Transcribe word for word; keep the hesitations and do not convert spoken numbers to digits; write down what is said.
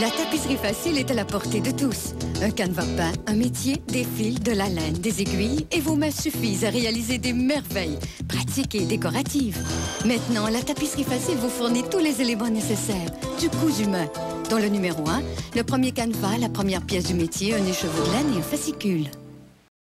La tapisserie facile est à la portée de tous. Un canevas peint, un métier, des fils, de la laine, des aiguilles et vos mains suffisent à réaliser des merveilles, pratiques et décoratives. Maintenant, la tapisserie facile vous fournit tous les éléments nécessaires, du cousu main. Dans le numéro un, le premier canevas, la première pièce du métier, un écheveau de laine et un fascicule.